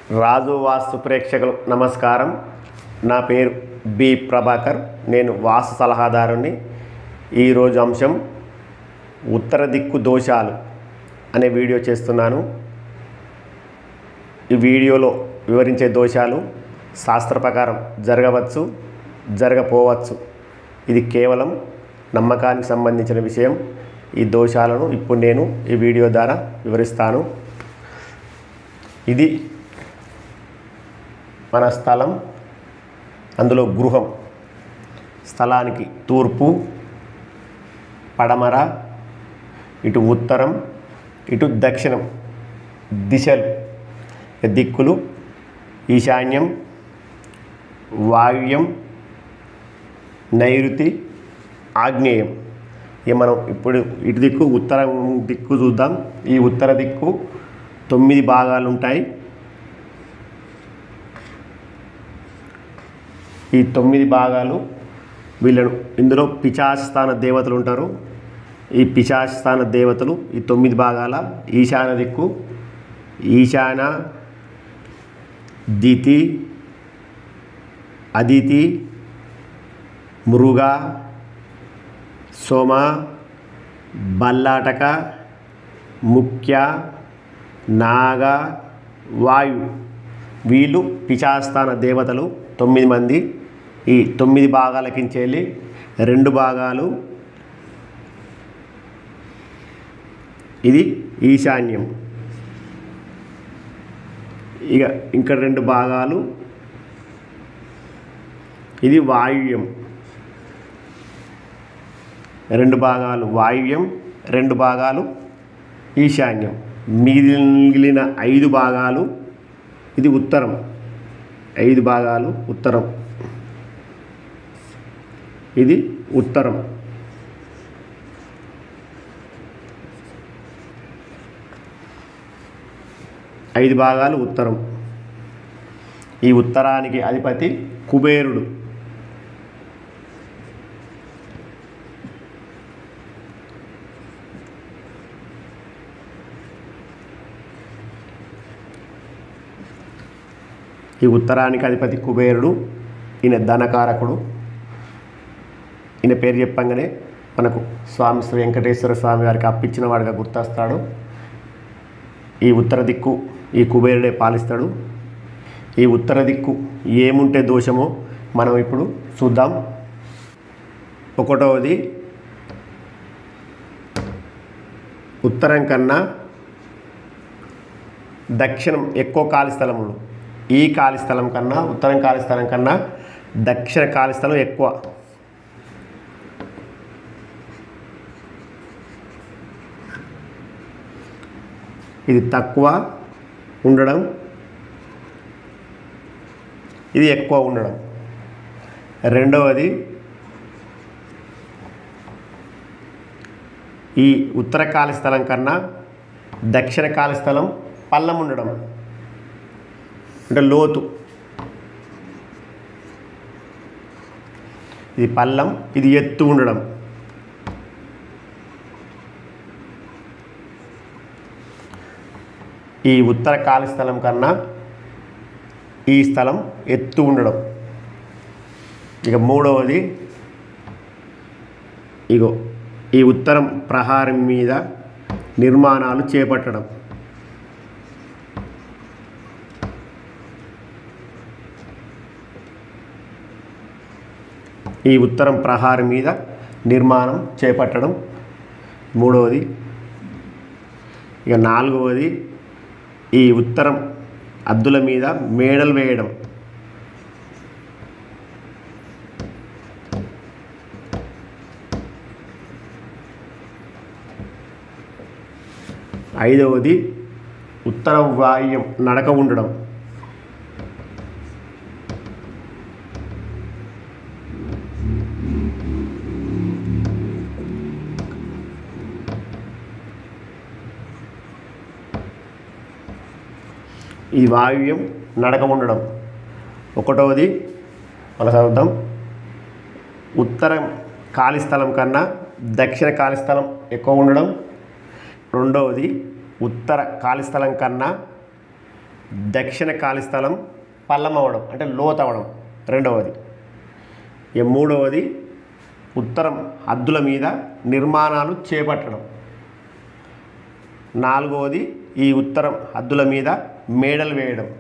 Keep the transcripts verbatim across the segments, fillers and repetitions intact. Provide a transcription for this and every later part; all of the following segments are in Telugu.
రాజు వాస్తు ప్రేక్షకులు నమస్కారం. నా పేరు బి ప్రభాకర్. నేను వాస్తు సలహాదారుని. ఈరోజు అంశం ఉత్తర దిక్కు దోషాలు అనే వీడియో చేస్తున్నాను. ఈ వీడియోలో వివరించే దోషాలు శాస్త్ర ప్రకారం జరగవచ్చు, జరగపోవచ్చు. ఇది కేవలం నమ్మకానికి సంబంధించిన విషయం. ఈ దోషాలను ఇప్పుడు నేను ఈ వీడియో ద్వారా వివరిస్తాను. ఇది మన స్థలం, అందులో గృహం. స్థలానికి తూర్పు, పడమర, ఇటు ఉత్తరం, ఇటు దక్షిణం దిశలు, దిక్కులు ఈశాన్యం, వాయువ్యం, నైరుతి, ఆగ్నేయం. ఇక మనం ఇప్పుడు ఇటు దిక్కు ఉత్తరం దిక్కు చూద్దాం. ఈ ఉత్తర దిక్కు తొమ్మిది భాగాలు ఉంటాయి. ఈ తొమ్మిది భాగాలు వీళ్ళను ఇందులో పిశాచ స్థాన దేవతలు ఉంటారు. ఈ పిశాచ స్థాన దేవతలు ఈ తొమ్మిది భాగాల ఈశాన దిక్కు, ఈశాన, దితి, అదితి, మృగ, సోమ, బల్లాటక, ముఖ్య, నాగ, వాయు. వీళ్ళు పిశాచస్థాన దేవతలు తొమ్మిది మంది. ఈ తొమ్మిది భాగాలకించేళ్ళి రెండు భాగాలు ఇది ఈశాన్యం. ఇక ఇంకా రెండు భాగాలు ఇది వాయువ్యం. రెండు భాగాలు వాయువ్యం, రెండు భాగాలు ఈశాన్యం. మిగిలిన ఐదు భాగాలు ఇది ఉత్తరం. ఐదు భాగాలు ఉత్తరం. ఇది ఉత్తరం. ఐదు భాగాలు ఉత్తరం. ఈ ఉత్తరానికి అధిపతి కుబేరుడు. ఈ ఉత్తరానికి అధిపతి కుబేరుడు. ఈయన ధనకారకుడు. ఈయన పేరు చెప్పంగానే మనకు స్వామి శ్రీ వెంకటేశ్వర స్వామి వారికి అప్పించిన వాడిగా గుర్తొస్తాడు. ఈ ఉత్తర దిక్కు ఈ కుబేరుడే పాలిస్తాడు. ఈ ఉత్తర దిక్కు ఏముంటే దోషమో మనం ఇప్పుడు చూద్దాం. ఒకటవది, ఉత్తరం కన్నా దక్షిణం ఎక్కువ ఖాళీ స్థలములు. ఈ ఖాళీ స్థలం కన్నా ఉత్తరం ఖాళీ స్థలం కన్నా దక్షిణ ఖాళీ స్థలం ఎక్కువ. ఇది తక్కువ ఉండడం, ఇది ఎక్కువ ఉండడం. రెండవది, ఈ ఉత్తర ఖాళీ స్థలం కన్నా దక్షిణ ఖాళీ స్థలం పల్లం ఉండడం, అంటే లోతు. ఇది పల్లం, ఇది ఎత్తు ఉండడం. ఈ ఉత్తర ఖాళీ స్థలం కన్నా ఈ స్థలం ఎత్తు ఉండడం. ఇక మూడవది, ఇగో ఈ ఉత్తరం ప్రహారం మీద నిర్మాణాలు చేపట్టడం. ఈ ఉత్తరం ప్రహారం మీద నిర్మాణం చేపట్టడం మూడవది. ఇక నాలుగవది, ఈ ఉత్తరం అద్దుల మీద మేడలు వేయడం. ఐదవది, ఉత్తర వాయువ్యం నడక ఉండడం. ఈ వాయువ్యం నడక ఉండడం ఒకటవది. మన చదువుదాం. ఉత్తరం ఖాళీ స్థలం కన్నా దక్షిణ ఖాళీ స్థలం ఎక్కువ ఉండడం. రెండవది, ఉత్తర ఖాళీ స్థలం కన్నా దక్షిణ ఖాళీ స్థలం పల్లం అవ్వడం అంటే లోతు అవ్వడం రెండవది. ఇక మూడవది ఉత్తరం హద్దుల మీద నిర్మాణాలు చేపట్టడం. నాలుగవది ఈ ఉత్తరం హద్దుల మీద మేడలు వేయడం.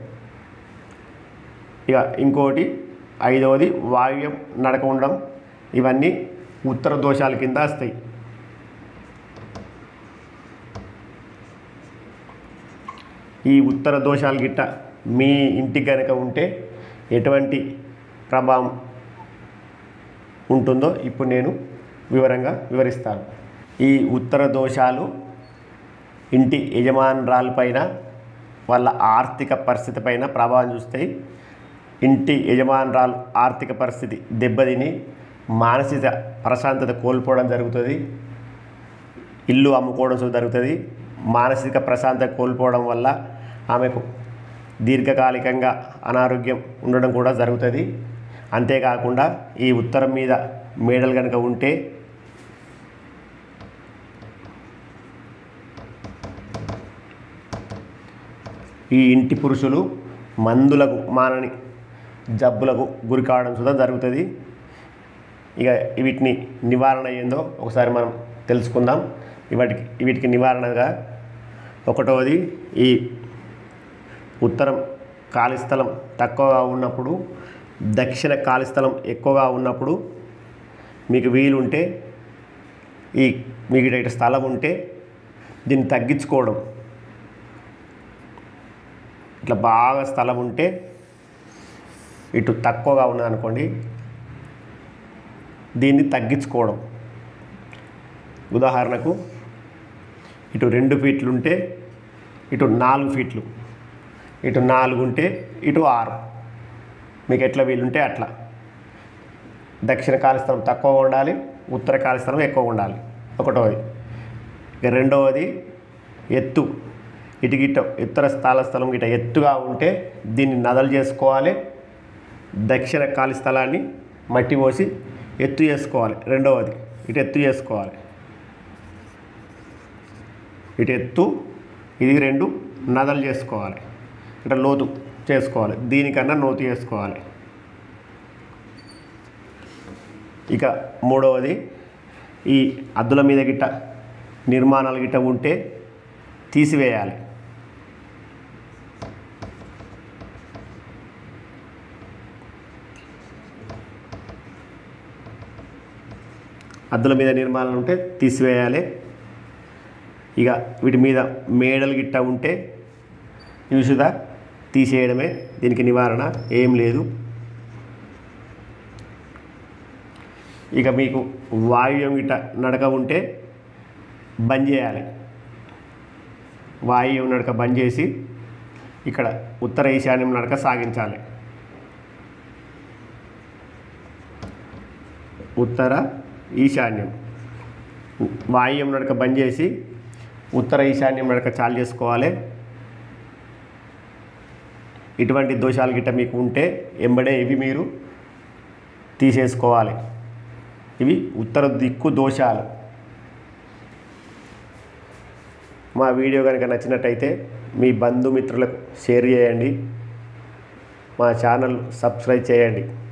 ఇక ఇంకోటి ఐదవది వాయువ్యం నడక ఉండడం. ఇవన్నీ ఉత్తర దోషాల కింద వస్తాయి. ఈ ఉత్తర దోషాలు గిట్ట మీ ఇంటికి కనుక ఉంటే ఎటువంటి ప్రభావం ఉంటుందో ఇప్పుడు నేను వివరంగా వివరిస్తాను. ఈ ఉత్తర దోషాలు ఇంటి యజమానురాలపైన వాళ్ళ ఆర్థిక పరిస్థితి పైన ప్రభావం చూస్తాయి. ఇంటి యజమానురాలు ఆర్థిక పరిస్థితి దెబ్బతిని మానసిక ప్రశాంతత కోల్పోవడం జరుగుతుంది. ఇల్లు అమ్ముకోవడం జరుగుతుంది. మానసిక ప్రశాంతత కోల్పోవడం వల్ల ఆమెకు దీర్ఘకాలికంగా అనారోగ్యం ఉండడం కూడా జరుగుతుంది. అంతేకాకుండా ఈ ఉత్తరం మీద మేడలు కనుక ఉంటే ఈ ఇంటి పురుషులు మందులకు మానని జబ్బులకు గురి కావడం కూడా జరుగుతుంది. ఇక వీటిని నివారణ ఏందో ఒకసారి మనం తెలుసుకుందాం. వాటికి వీటికి నివారణగా ఒకటవది ఈ ఉత్తరం ఖాళీ స్థలం తక్కువగా ఉన్నప్పుడు, దక్షిణ ఖాళీ స్థలం ఎక్కువగా ఉన్నప్పుడు మీకు వీలుంటే ఈ మీకు ఇటు స్థలం ఉంటే దీన్ని తగ్గించుకోవడం. ఇట్లా బాగా స్థలం ఉంటే ఇటు తక్కువగా ఉన్నదనుకోండి దీన్ని తగ్గించుకోవడం. ఉదాహరణకు ఇటు రెండు ఫీట్లు ఉంటే ఇటు నాలుగు ఫీట్లు, ఇటు నాలుగు ఉంటే ఇటు ఆరు, మీకు ఎట్లా వీలుంటే అట్లా. దక్షిణ ఖాళీ స్థలం తక్కువగా ఉండాలి, ఉత్తర ఖాళీ స్థలం ఎక్కువగా ఉండాలి ఒకటవది. ఇక రెండవది ఎత్తు. ఇటు గిట్ట ఉత్తర స్థల స్థలం గిట్ట ఎత్తుగా ఉంటే దీన్ని నదలు చేసుకోవాలి. దక్షిణ ఖాళీ స్థలాన్ని మట్టి పోసి ఎత్తు చేసుకోవాలి. రెండవది ఇటు ఎత్తు చేసుకోవాలి. ఇటు ఎత్తు ఇది రెండు నదలు చేసుకోవాలి, అంటే లోతు చేసుకోవాలి. దీనికన్నా లోతు చేసుకోవాలి. ఇక మూడవది ఈ అద్దుల మీద గిట్ట నిర్మాణాలు గిట్ట ఉంటే తీసివేయాలి. అద్దుల మీద నిర్మాణాలు ఉంటే తీసివేయాలి. ఇక వీటి మీద మేడలు గిట్ట ఉంటే ఇవి సుధా తీసేయడమే. దీనికి నివారణ ఏం లేదు. ఇక మీకు వాయువ్యం గిట్ట నడక ఉంటే బంద్ చేయాలి. వాయువ్యం నడక బంద్ చేసి ఇక్కడ ఉత్తర ఈశాన్యం నడక సాగించాలి. ఉత్తర ఈశాన్యం వాయువ్యం నడక బంద్ చేసి ఉత్తర ఈశాన్యం నడక చాలు చేసుకోవాలి. ఇటువంటి దోషాలు గిట్ట మీకు ఉంటే ఎంబడే ఇవి మీరు తీసేసుకోవాలి. ఇవి ఉత్తర దిక్కు దోషాలు. మా వీడియో కనుక నచ్చినట్టయితే మీ బంధుమిత్రులకు షేర్ చేయండి. మా ఛానల్ సబ్స్క్రైబ్ చేయండి.